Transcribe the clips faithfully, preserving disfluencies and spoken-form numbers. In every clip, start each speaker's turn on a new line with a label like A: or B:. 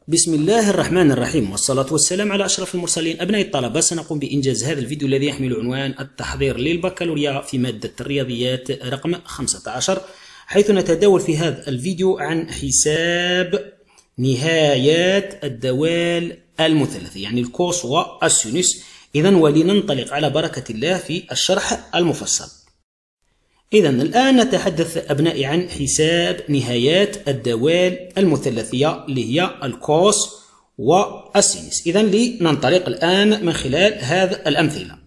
A: بسم الله الرحمن الرحيم، والصلاة والسلام على أشرف المرسلين. أبناء الطلبة، سنقوم بإنجاز هذا الفيديو الذي يحمل عنوان التحضير للبكالوريا في مادة الرياضيات رقم خمسة عشر، حيث نتداول في هذا الفيديو عن حساب نهايات الدوال المثلثة، يعني الكوس والسينوس. إذن ولننطلق على بركة الله في الشرح المفصل. إذن الآن نتحدث أبنائي عن حساب نهايات الدوال المثلثية اللي هي الكوس والسينوس. إذن لننطلق الآن من خلال هذه الأمثلة.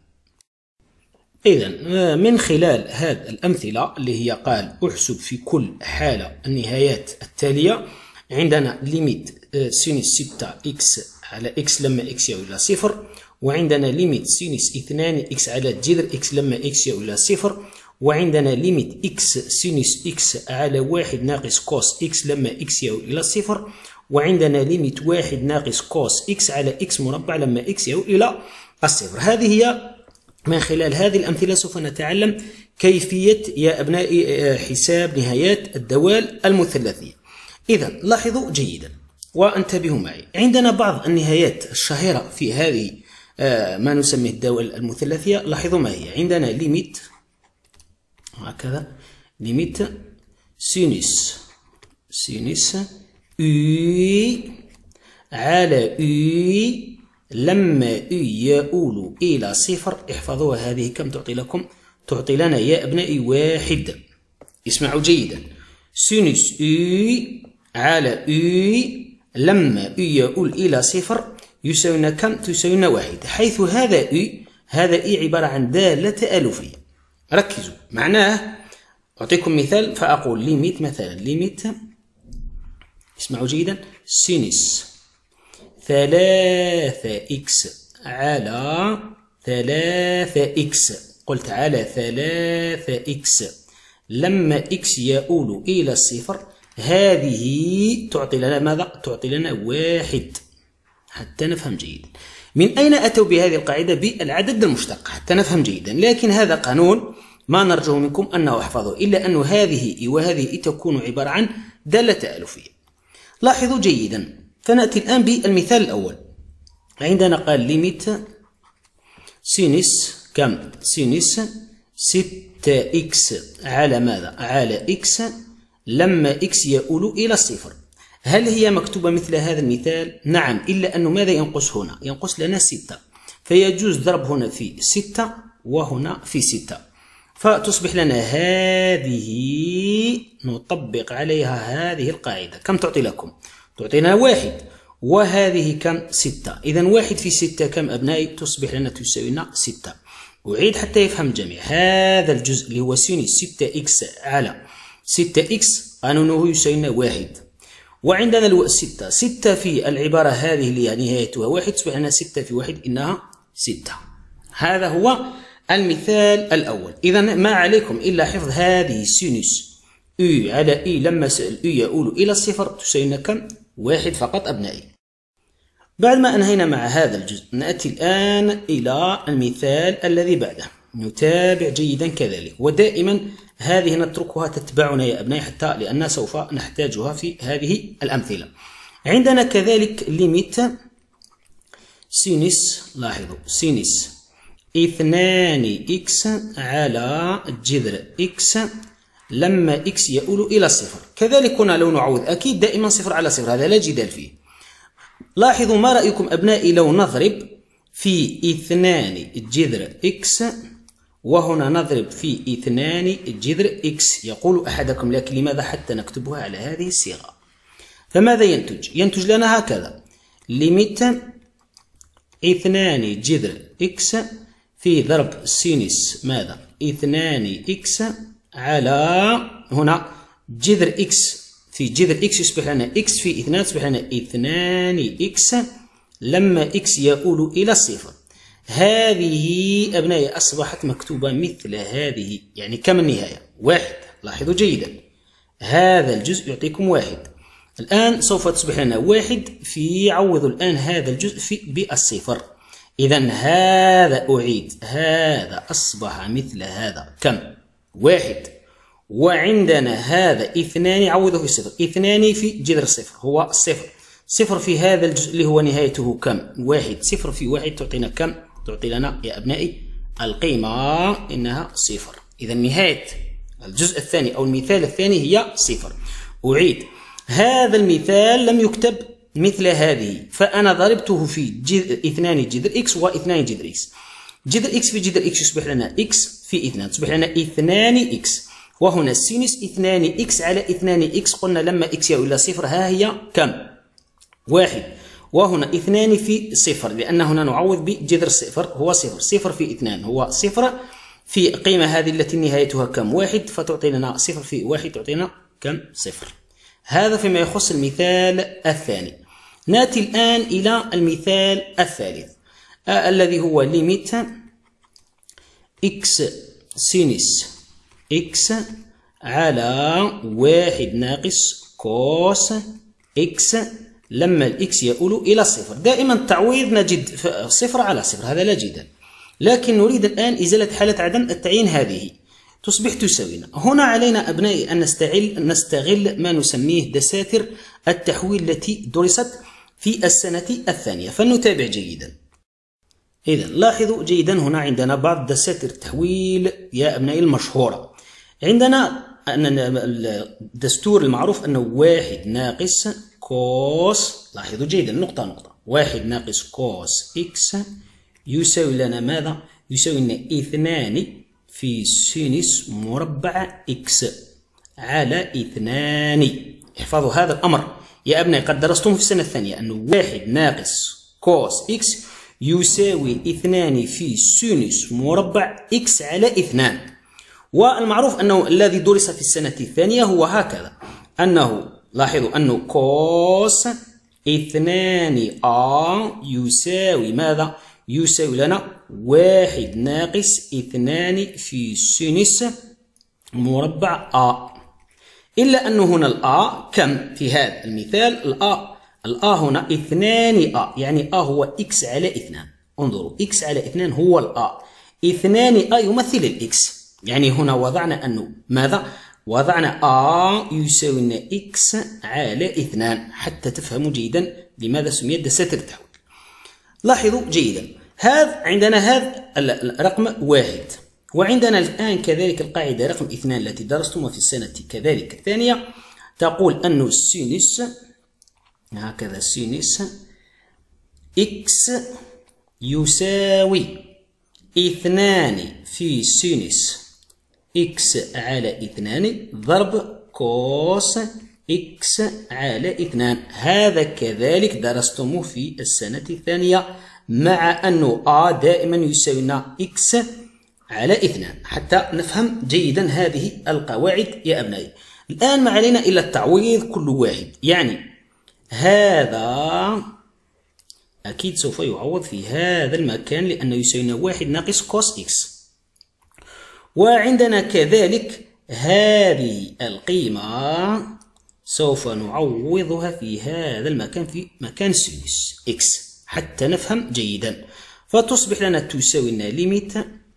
A: إذن من خلال هذه الأمثلة اللي هي قال احسب في كل حالة النهايات التالية. عندنا ليميت سينوس ستة إكس على إكس لما إكس يؤول إلى صفر، وعندنا ليميت سينوس اثنان إكس على جذر إكس لما إكس يؤول إلى صفر، وعندنا ليميت إكس سينوس إكس على واحد ناقص كوس إكس لما إكس يؤول إلى صفر، وعندنا ليميت واحد ناقص كوس إكس على إكس مربع لما إكس يؤول إلى الصفر. هذه هي من خلال هذه الأمثلة سوف نتعلم كيفية يا أبنائي حساب نهايات الدوال المثلثية. إذا لاحظوا جيدا وانتبهوا معي، عندنا بعض النهايات الشهيرة في هذه ما نسميه الدوال المثلثية. لاحظوا ما هي. عندنا ليميت هكذا، ليميت سينوس سينوس أي على أي لما أي يؤول إلى صفر. احفظوها، هذه كم تعطي لكم؟ تعطي لنا يا أبنائي واحد. اسمعوا جيدا، سينوس أي على أي لما أي يؤول إلى صفر يساوينا كم؟ تساوينا واحد، حيث هذا أي هذا أي عبارة عن دالة ألوفية. ركزوا معناه. أعطيكم مثال فأقول ليميت مثلا ليميت، اسمعوا جيدا، سينوس ثلاثة إكس على ثلاثة إكس، قلت على ثلاثة إكس لما إكس يؤول إلى الصفر. هذه تعطي لنا ماذا؟ تعطي لنا واحد، حتى نفهم جيدا. من أين أتوا بهذه القاعدة بالعدد المشتق؟ حتى نفهم جيدا. لكن هذا قانون ما نرجو منكم أنه احفظوه، إلا أن هذه وهذه تكون عبارة عن دالة ألوفية. لاحظوا جيدا، فنأتي الآن بالمثال الأول. عندنا قال ليميت سينوس كم؟ سينوس ستة إكس على ماذا؟ على إكس لما إكس يؤول إلى الصفر. هل هي مكتوبة مثل هذا المثال؟ نعم، إلا أنه ماذا ينقص هنا؟ ينقص لنا ستة، فيجوز ضرب هنا في ستة وهنا في ستة، فتصبح لنا هذه نطبق عليها هذه القاعدة. كم تعطي لكم؟ تعطينا واحد، وهذه كم؟ ستة. إذا واحد في ستة كم أبنائي؟ تصبح لنا تساوينا ستة. أعيد حتى يفهم الجميع. هذا الجزء اللي هو سينوس ستة إكس على ستة إكس قانونه يساوينا واحد، وعندنا الستة ستة في العبارة هذه اللي نهايتها واحد، تصبح لنا ستة في واحد إنها ستة. هذا هو المثال الأول. إذا ما عليكم إلا حفظ هذه سينوس أي على أي لما أي يؤول إلى الصفر تساوينا كم؟ واحد فقط أبنائي. بعد ما أنهينا مع هذا الجزء نأتي الآن إلى المثال الذي بعده. نتابع جيدا كذلك، ودائما هذه نتركها تتبعنا يا أبنائي حتى لأننا سوف نحتاجها في هذه الأمثلة. عندنا كذلك ليميت سينوس، لاحظوا سينوس اثنان إكس على جذر إكس لما إكس يؤول إلى الصفر. كذلك هنا لو نعوض أكيد دائما صفر على صفر، هذا لا جدال فيه. لاحظوا ما رأيكم أبنائي لو نضرب في اثنان جذر إكس وهنا نضرب في اثنان جذر إكس؟ يقول أحدكم لكن لماذا حتى نكتبها على هذه الصيغة؟ فماذا ينتج؟ ينتج لنا هكذا ليميت اثنان جذر إكس في ضرب سينوس ماذا؟ اثنان إكس على هنا جذر إكس في جذر إكس يصبح لنا إكس في اثنان، تصبح لنا اثنان إكس لما إكس يؤول إلى الصفر. هذه أبنائي أصبحت مكتوبة مثل هذه، يعني كم النهاية؟ واحد. لاحظوا جيدا، هذا الجزء يعطيكم واحد. الآن سوف تصبح لنا واحد في، عوضوا الآن هذا الجزء في بالصفر. إذا هذا أعيد، هذا أصبح مثل هذا كم؟ واحد. وعندنا هذا اثنان، عوضه في الصفر، اثنان في جذر الصفر هو الصفر، صفر في هذا الجزء اللي هو نهايته كم؟ واحد. صفر في واحد تعطينا كم؟ تعطي لنا يا أبنائي القيمة إنها صفر. إذا نهاية الجزء الثاني أو المثال الثاني هي صفر. أعيد، هذا المثال لم يكتب مثل هذه، فأنا ضربته في اثنان جذر إكس واثنان جذر إكس. جذر إكس في جذر إكس يصبح لنا إكس في اثنان، تصبح لنا اثنان إكس. وهنا سينوس اثنان إكس على اثنان إكس، قلنا لما إكس يؤول إلى صفر ها هي كم؟ واحد. وهنا اثنان في صفر، لأن هنا نعوض بجذر صفر هو صفر. صفر في اثنان هو صفر، في قيمة هذه التي نهايتها كم؟ واحد، فتعطي لنا صفر في واحد تعطينا كم؟ صفر. هذا فيما يخص المثال الثاني. نأتي الآن إلى المثال الثالث آه الذي هو ليميت إكس سينوس إكس على واحد ناقص كوس إكس لما الإكس يؤول إلى صفر. دائما التعويض نجد صفر على صفر، هذا لا جدال، لكن نريد الآن إزالة حالة عدم التعيين، هذه تصبح تساوينا. هنا علينا أبنائي أن نستغل نستغل ما نسميه دساتر التحويل التي درست في السنة الثانية، فلنتابع جيدا. إذا لاحظوا جيدا، هنا عندنا بعض دساتر التحويل يا أبنائي المشهورة. عندنا الدستور المعروف أنه واحد ناقص كوس، لاحظوا جيدا نقطة نقطة، واحد ناقص كوس إكس يساوي لنا ماذا؟ يساوي لنا اثنان في سينوس مربع إكس على اثنان. احفظوا هذا الأمر يا أبنائي، قد درستم في السنة الثانية أنه واحد ناقص كوس إكس يساوي اثنان في سينوس مربع إكس على اثنان. والمعروف أنه الذي درس في السنة الثانية هو هكذا، أنه لاحظوا أنه كوس اثنان آ يساوي ماذا؟ يساوي لنا واحد ناقص اثنان في سينوس مربع آ. إلا أنه هنا الآ كم في هذا المثال؟ الآ الآ هنا اثنان آ، يعني آ هو إكس على اثنان. انظروا، إكس على اثنان هو الآ، اثنان آ يمثل الإكس، يعني هنا وضعنا أنه ماذا؟ وضعنا آ يساوي لنا إكس على اثنان، حتى تفهموا جيدا لماذا سميت دساتر التحويل. لاحظوا جيدا، هذا عندنا هذا الرقم واحد، وعندنا الآن كذلك القاعدة رقم اثنان التي درستمها في السنة كذلك الثانية، تقول أن السينوس هكذا سينوس إكس يساوي اثنان في سينوس إكس على اثنان ضرب كوس إكس على اثنان. هذا كذلك درستموه في السنة الثانية، مع أنه آ دائما يساوي لنا إكس على اثنان، حتى نفهم جيدا هذه القواعد يا أبنائي. الآن ما علينا إلا التعويض كل واحد، يعني هذا أكيد سوف يعوض في هذا المكان لأنه يساوي لنا واحد ناقص كوس إكس. وعندنا كذلك هذه القيمة سوف نعوضها في هذا المكان في مكان سينوس إكس حتى نفهم جيدا، فتصبح لنا تساوي لنا ليميت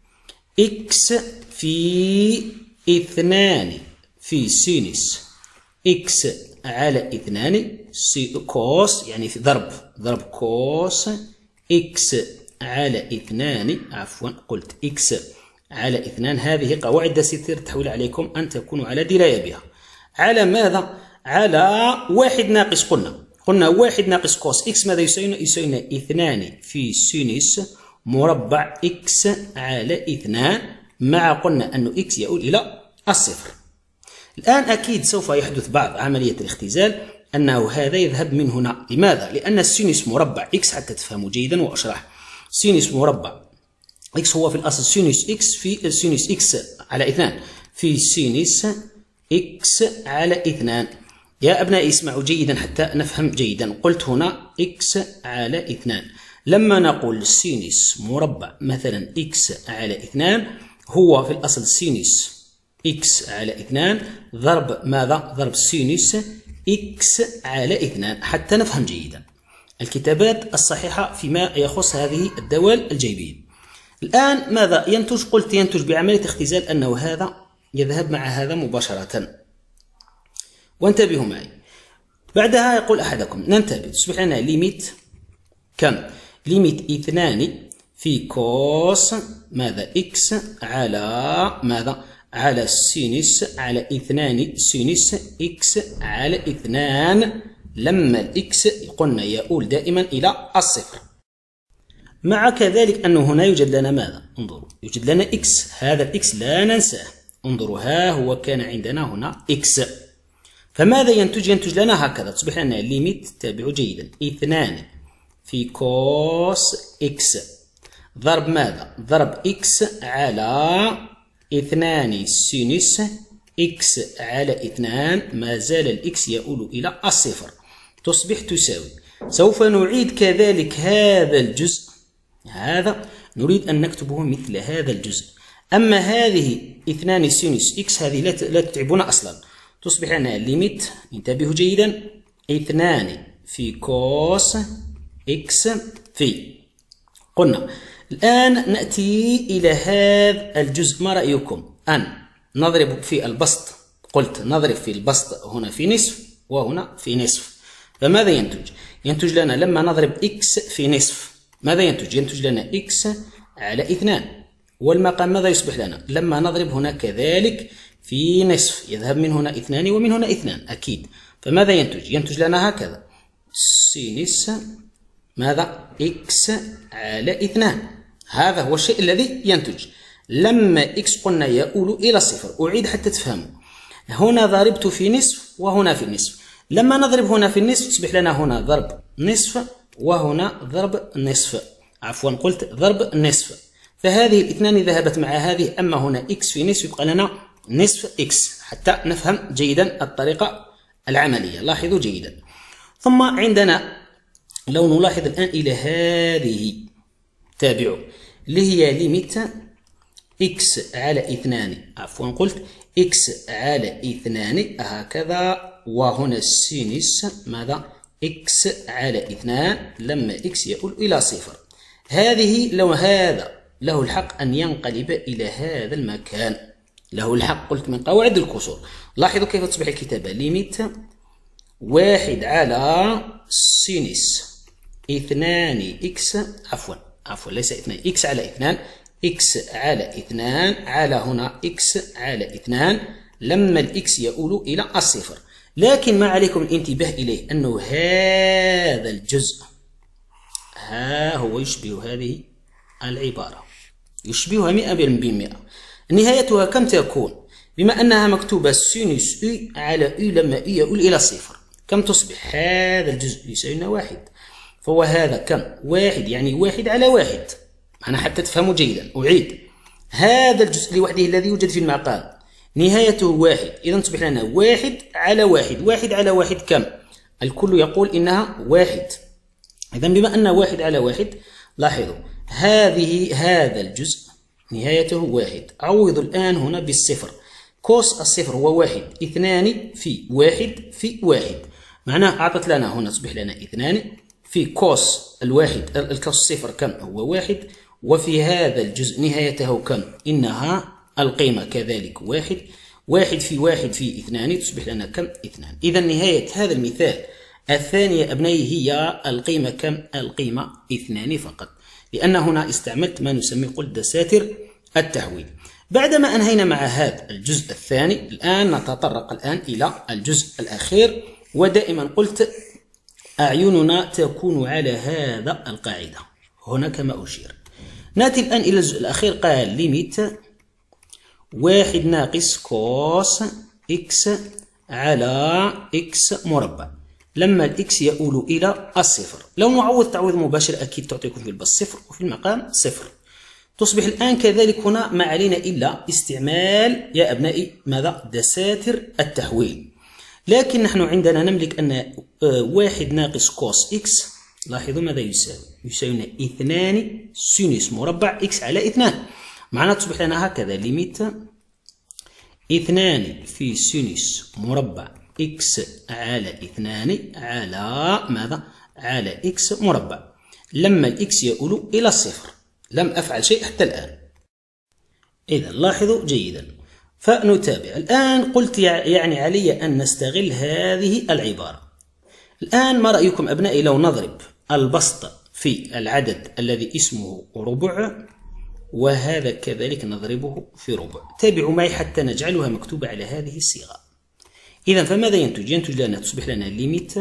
A: إكس في اثنان في سينوس إكس على اثنان كوس، يعني في ضرب ضرب كوس إكس على اثنان، عفوا قلت إكس على اثنان. هذه قواعد دساتير التحويل، عليكم أن تكونوا على دراية بها. على ماذا؟ على واحد ناقص، قلنا قلنا واحد ناقص كوس إكس ماذا يساوينا؟ يساوينا اثنان في سينوس مربع إكس على اثنان، مع قلنا أنه إكس يؤول إلى الصفر. الآن أكيد سوف يحدث بعض عملية الاختزال، أنه هذا يذهب من هنا. لماذا؟ لأن السينوس مربع إكس، حتى تفهموا جيدا وأشرح، سينوس مربع إكس هو في الأصل سينوس إكس في سينوس إكس على اثنان في سينوس إكس على اثنان. يا أبنائي اسمعوا جيدا حتى نفهم جيدا. قلت هنا إكس على اثنان، لما نقول سينوس مربع مثلا إكس على اثنان هو في الأصل سينوس إكس على اثنان ضرب ماذا؟ ضرب سينوس إكس على اثنان، حتى نفهم جيدا الكتابات الصحيحة فيما يخص هذه الدوال الجيبية. الآن ماذا ينتج؟ قلت ينتج بعملية اختزال أنه هذا يذهب مع هذا مباشرة. وانتبهوا معي، بعدها يقول أحدكم ننتبه، تصبح لنا ليميت كم؟ ليميت اثنان في كوس ماذا إكس على ماذا؟ على سينوس على اثنان سينوس إكس على اثنان، لما الإكس قلنا يؤول دائما إلى الصفر. مع كذلك أنه هنا يوجد لنا ماذا؟ انظروا يوجد لنا إكس، هذا الإكس لا ننساه، انظروا ها هو كان عندنا هنا إكس، فماذا ينتج؟ ينتج لنا هكذا، تصبح لنا ليميت، تابعوا جيدا، اثنان في كوس إكس ضرب ماذا؟ ضرب إكس على اثنان سينوس إكس على اثنان، ما زال الإكس يؤول إلى الصفر، تصبح تساوي. سوف نعيد كذلك هذا الجزء، هذا نريد أن نكتبه مثل هذا الجزء. أما هذه اثنان سينوس إكس هذه لا تتعبنا أصلا، تصبح لنا ليميت، انتبهوا جيدا، اثنان في كوس إكس في، قلنا الآن نأتي إلى هذا الجزء، ما رأيكم أن نضرب في البسط؟ قلت نضرب في البسط هنا في نصف وهنا في نصف، فماذا ينتج؟ ينتج لنا لما نضرب إكس في نصف ماذا ينتج؟ ينتج لنا إكس على اثنان، والمقام ماذا يصبح لنا؟ لما نضرب هنا كذلك في نصف يذهب من هنا اثنان ومن هنا اثنان أكيد، فماذا ينتج؟ ينتج لنا هكذا سينوس ماذا؟ إكس على اثنان، هذا هو الشيء الذي ينتج لما إكس قلنا يؤول إلى الصفر. أعيد حتى تفهموا، هنا ضربت في نصف وهنا في النصف، لما نضرب هنا في النصف تصبح لنا هنا ضرب نصف وهنا ضرب نصف، عفوا قلت ضرب نصف، فهذه الاثنان ذهبت مع هذه، أما هنا إكس في نصف يبقى لنا نصف إكس، حتى نفهم جيدا الطريقة العملية، لاحظوا جيدا. ثم عندنا لو نلاحظ الآن إلى هذه، تابعوا، اللي هي ليميت إكس على اثنان، عفوا قلت إكس على اثنان هكذا، وهنا السينوس ماذا؟ إكس على اثنان لما إكس يؤول إلى صفر. هذه لو هذا له الحق أن ينقلب إلى هذا المكان، له الحق، قلت من قواعد الكسور. لاحظوا كيف تصبح الكتابة، ليميت واحد على سينوس اثنان إكس، عفوا عفوا ليس اثنان، إكس على اثنان، إكس على اثنان على هنا إكس على اثنان لما الإكس يؤول إلى الصفر. لكن ما عليكم الانتباه إليه أنه هذا الجزء ها هو يشبه هذه العبارة، يشبهها مئة بالمئة. نهايتها كم تكون؟ بما أنها مكتوبة سينوس أي على أي لما أي يؤول إلى صفر، كم تصبح؟ هذا الجزء يساوي لنا واحد، فهو هذا كم؟ واحد، يعني واحد على واحد، أنا حتى تفهموا جيدا. أعيد، هذا الجزء لوحده الذي يوجد في المقام نهايته واحد، إذا تصبح لنا واحد على واحد، واحد على واحد كم؟ الكل يقول إنها واحد، إذا بما أن واحد على واحد، لاحظوا هذه هذا الجزء نهايته واحد، عوضوا الآن هنا بالصفر، كوس الصفر هو واحد، اثنان في واحد في واحد، معناه أعطت لنا هنا تصبح لنا اثنان في كوس الواحد، الكوس الصفر كم؟ هو واحد، وفي هذا الجزء نهايته كم؟ إنها القيمة كذلك واحد، واحد في واحد في اثنان تصبح لنا كم؟ اثنان. إذا نهاية هذا المثال الثانية أبنائي هي القيمة كم؟ القيمة اثنان فقط، لأن هنا استعملت ما نسميه قلت دساتر التحويل. بعدما أنهينا مع هذا الجزء الثاني، الآن نتطرق الآن إلى الجزء الأخير، ودائما قلت أعيننا تكون على هذا القاعدة هنا كما أشير. نأتي الآن إلى الجزء الأخير، قال ليميت واحد ناقص كوس إكس على إكس مربع لما الإكس يؤول إلى الصفر. لو نعوض تعويض مباشر أكيد تعطيكم في البسط صفر وفي المقام صفر. تصبح الآن كذلك هنا ما علينا إلا استعمال يا أبنائي ماذا؟ دساتر التحويل. لكن نحن عندنا نملك أن واحد ناقص كوس إكس، لاحظوا ماذا يساوي؟ يساوي اثنان سينوس مربع إكس على اثنان، معناه تصبح لنا هكذا ليميت اثنان في سينوس مربع إكس على اثنان على ماذا؟ على إكس مربع لما الإكس يؤول إلى الصفر. لم أفعل شيء حتى الآن. إذا لاحظوا جيدا، فنتابع الآن. قلت يعني علي أن نستغل هذه العبارة، الآن ما رأيكم أبنائي لو نضرب البسط في العدد الذي اسمه ربع، وهذا كذلك نضربه في ربع. تابعوا معي حتى نجعلها مكتوبة على هذه الصيغة. إذن فماذا ينتج؟ ينتج لنا تصبح لنا ليميت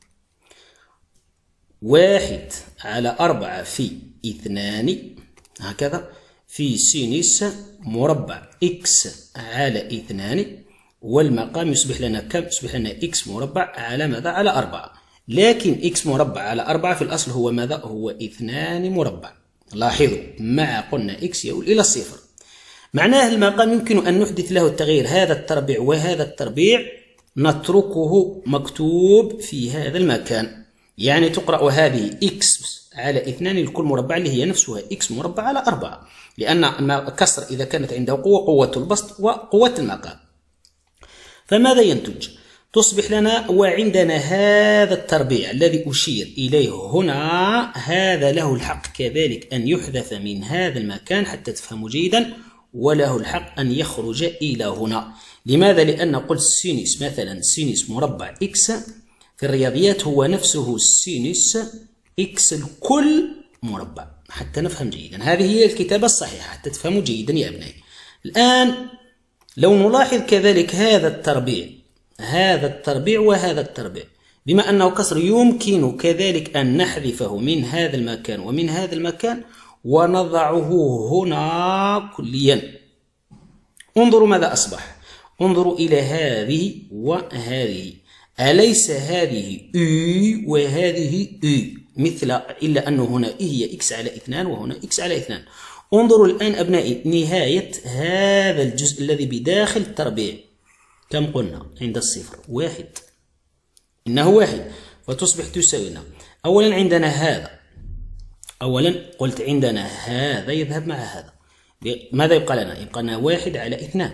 A: واحد على أربعة في اثنان هكذا في سينوس مربع إكس على اثنان، والمقام يصبح لنا كم؟ يصبح لنا إكس مربع على ماذا؟ على أربعة. لكن إكس مربع على أربعة في الأصل هو ماذا؟ هو اثنان مربع. لاحظوا مع قلنا إكس يؤول إلى الصفر، معناه المقام يمكن أن نحدث له التغيير. هذا التربيع وهذا التربيع نتركه مكتوب في هذا المكان، يعني تقرأ هذه إكس على اثنان لكل مربع اللي هي نفسها إكس مربع على أربعة، لأن كسر إذا كانت عنده قوة قوة البسط وقوة المقام. فماذا ينتج؟ تصبح لنا وعندنا هذا التربيع الذي أشير إليه هنا، هذا له الحق كذلك أن يحذف من هذا المكان حتى تفهموا جيدا، وله الحق أن يخرج إلى هنا. لماذا؟ لأن قلت سينوس مثلا سينوس مربع إكس في الرياضيات هو نفسه سينوس إكس الكل مربع، حتى نفهم جيدا. هذه هي الكتابة الصحيحة حتى تفهموا جيدا يا أبنائي. الآن لو نلاحظ كذلك هذا التربيع، هذا التربيع وهذا التربيع، بما أنه كسر يمكن كذلك أن نحذفه من هذا المكان ومن هذا المكان ونضعه هنا كليا. انظروا ماذا أصبح، انظروا إلى هذه وهذه، أليس هذه أو وهذه أو مثل، إلا أنه هنا هي إكس على اثنان وهنا إكس على اثنان. انظروا الآن أبنائي نهاية هذا الجزء الذي بداخل التربيع كم قلنا عند الصفر؟ واحد، إنه واحد، فتصبح تساوي لنا أولا عندنا هذا، أولا قلت عندنا هذا يذهب مع هذا، ماذا يبقى لنا؟ يبقى لنا واحد على اثنان،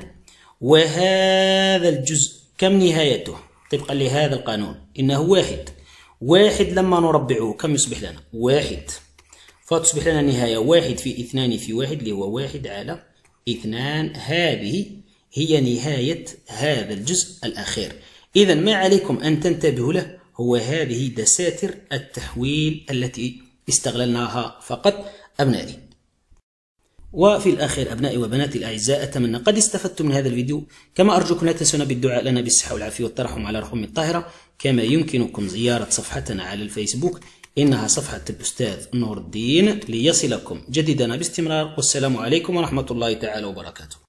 A: وهذا الجزء كم نهايته؟ طبقا لهذا القانون إنه واحد، واحد لما نربعه كم يصبح لنا؟ واحد، فتصبح لنا نهاية واحد في اثنان في واحد اللي هو واحد على اثنان. هذه هي نهاية هذا الجزء الأخير. إذا ما عليكم أن تنتبهوا له هو هذه دساتر التحويل التي استغللناها فقط أبنائي. وفي الأخير أبنائي وبناتي الأعزاء، أتمنى قد استفدتم من هذا الفيديو، كما أرجوكم لا تنسونا بالدعاء لنا بالصحة والعافية والترحم على روحهم الطاهرة، كما يمكنكم زيارة صفحتنا على الفيسبوك، إنها صفحة الأستاذ نور الدين، ليصلكم جديدنا باستمرار. والسلام عليكم ورحمة الله تعالى وبركاته.